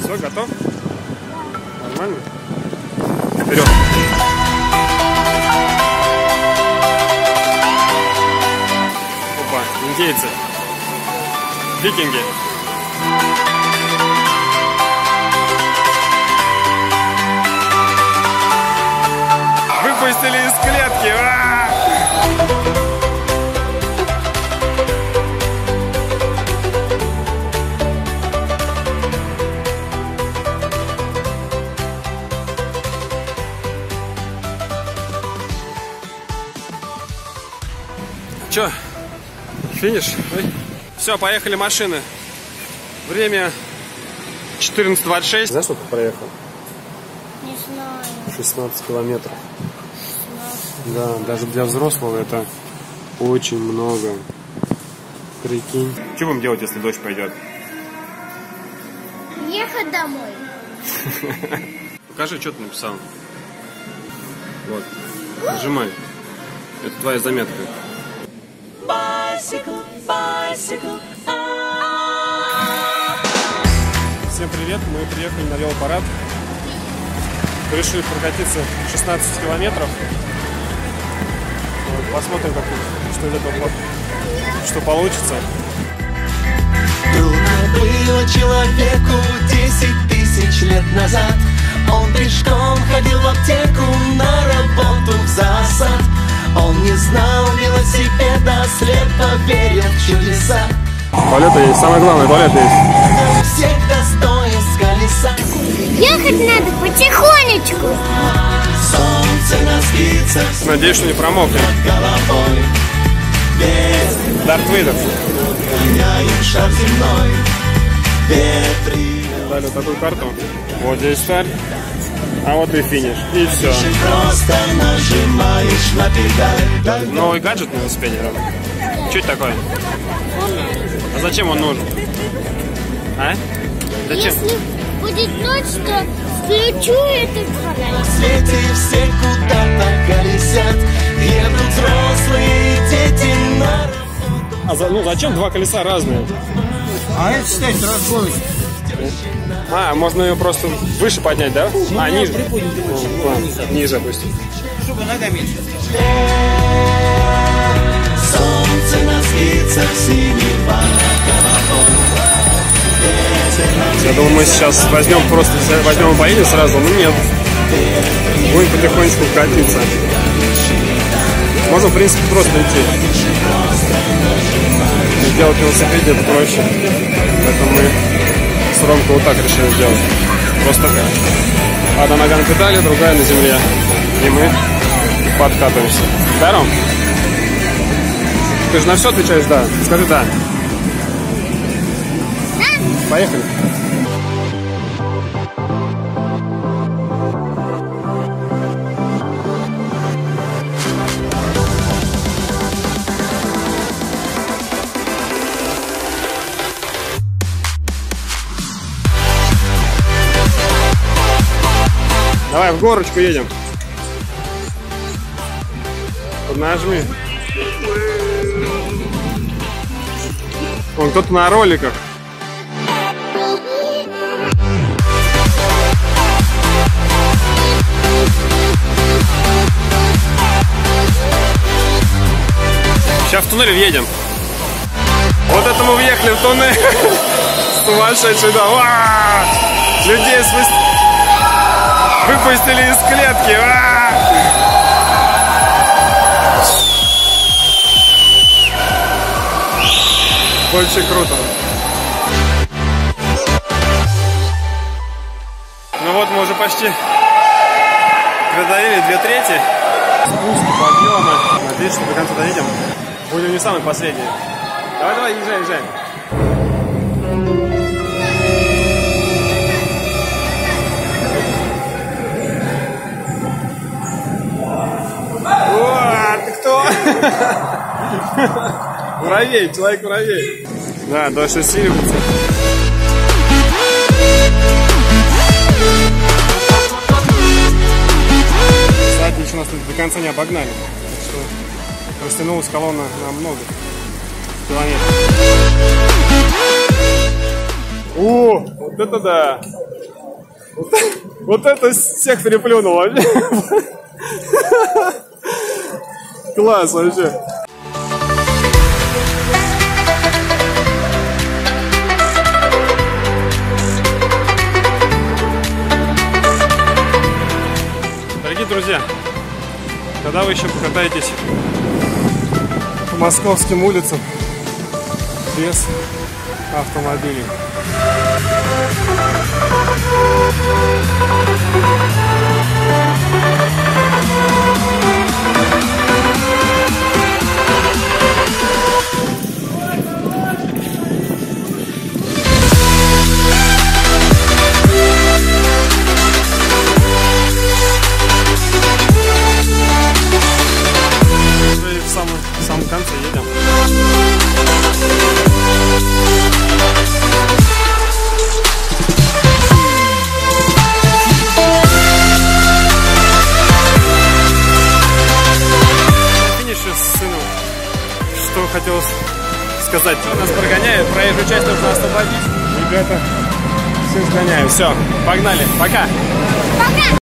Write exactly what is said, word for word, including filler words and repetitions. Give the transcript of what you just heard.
Все, готов? Нормально? Вперед! Опа, индейцы. Викинги. Выпустили из клетки. А-а-а! Че, финиш? Ой. Все, поехали машины. Время четырнадцать двадцать шесть. Знаешь, сколько проехал? Не знаю. шестнадцать километров. шестнадцать. Да, даже для взрослого это очень много. Прикинь. Что будем делать, если дождь пойдет? Ехать домой. Покажи, что ты написал. Вот. Нажимай. Это твоя заметка. Bicycle, bicycle, Всем привет, мы приехали на велопарад. Решили прокатиться шестнадцать километров. Вот, посмотрим, как, что из этого, что получится. Трудно было человеку десять тысяч лет назад. Он пешком ходил в аптеку, на работу в засад. Он не знал велосипеда, слепо верил в чудеса. Туалет есть, самое главное, туалет есть. Всегда стоя с колеса. Ехать надо потихонечку. Солнце на спицах. Надеюсь, что не промокнет. Головой. Дарт Вейдер. Гоняем шар земной. Ветры. Дали вот такую карту. Вот здесь старт, а вот и финиш. И все. Просто нажимаешь на педаль. Новый гаджет на велосипеде. Что это такое? А зачем он нужен? А? Зачем? Если будет ночь, то включу этот фонарик. В свете все куда-то колесят. Едут взрослые дети на работу. А за, ну зачем два колеса разные? А это, кстати, разгон. А, можно ее просто выше поднять, да? Ну, а, ниже. Приподнем, Ну, ладно, ниже опустим. чтобы нога меньше. Солнце на спицах, синего Я думаю, мы сейчас возьмем просто возьмем и поедем сразу, но нет. Будем потихонечку катиться. Можно, в принципе, просто идти. Сделать велосипед это проще. Поэтому мы с Ромкой вот так решили сделать. Просто одна нога на педали, другая на земле. И мы подкатываемся. Да, Ром? Ты же на все отвечаешь «да». Скажи «да». Поехали. Давай в горочку едем. Поднажми. Вон кто-то на роликах. Сейчас в туннель въедем. Вот это мы въехали в туннель. Сумасшедший, да. Людей выпустили из клетки. Очень круто. Ну вот мы уже почти преодолели две трети. Спуск, подъемы. Надеюсь, что до конца доедем. Будем не самый последний. Давай, давай, езжай, езжай. О, ты кто? Муравей, человек-муравей. Да, дождь усиливается. Кстати, ничего нас до конца не обогнали. Так что растянулась колонна на много километров. О, вот это да! Вот это всех переплюнул вообще. Класс вообще. Дорогие друзья, когда вы еще покатаетесь по московским улицам без автомобилей? Уже в самом, в самом конце едем. Сыну, что хотелось сказать. Нас прогоняют, проезжую часть нужно освободить. Ребята, все сгоняют. Все, погнали, пока. Пока.